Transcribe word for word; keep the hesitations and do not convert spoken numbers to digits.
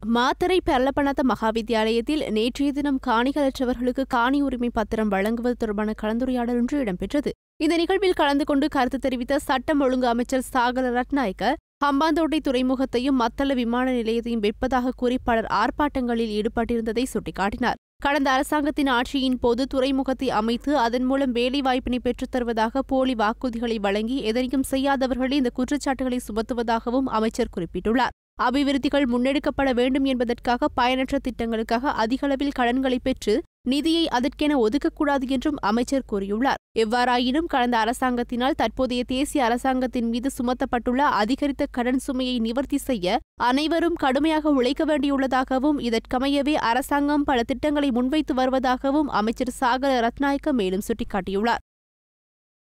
மாத்தறை பெரலப்பணத்த மகாவித்தியாலயத்தில் நேற்றைய தினம் காணிகளற்றவர்களுக்கு காணி உரிமை பத்திரம் வழங்குவது தொடர்பான கலந்துரையாடல் ஒன்று இடம்பெற்றது. இந்த நிகழ்வில் கலந்து கொண்டு கருத்து தெரிவித்த சட்டம் ஒழுங்கு அமைச்சர் சாகல ரட்நாயக்க, ஹம்பாந்தோட்டை துறைமுகத்தையும் மத்தள விமான நிலையத்தையும் விற்பதாக கூறி பலர் ஆர்ப்பாட்டங்களில் ஈடுபட்டிருந்ததை சுட்டிக்காட்டினார். கடந்த அரசாங்கத்தின் ஆட்சியின் போது துறைமுகத்தை அமைத்து அதன் மூலம் வேலைவாய்ப்பினை பெற்றுத் தருவதாக போலி வாக்குறுதிகளை வழங்கி எதனையும் செய்யாதவர்களே இந்த குற்றச்சாட்டுகளை சுமத்துவதாகவும் அமைச்சர் குறிப்பிட்டுள்ளார். அபிவிருத்திகள் முன்னெடுக்கப்பட வேண்டும் என்பதற்காக பயனற்ற திட்டங்களுக்காக அதிகளவில் கடன்களை பெற்று நிதியை அதற்கென ஒதுக்கக்கூடாது என்றும் அமைச்சர் கூறியுள்ளார். எவ்வாறாயினும் கடந்த அரசாங்கத்தினால் தற்போதைய தேசிய அரசாங்கத்தின் மீது சுமத்தப்பட்டுள்ள அதிகரித்த கடன் சுமையை நிவர்த்தி செய்ய அனைவரும் கடுமையாக உழைக்க வேண்டியுள்ளதாகவும் இதற்கமையவே அரசாங்கம் பல திட்டங்களை முன்வைத்து வருவதாகவும் அமைச்சர் சாகல ரட்நாயக்க மேலும் சுட்டிக்காட்டியுள்ளார்.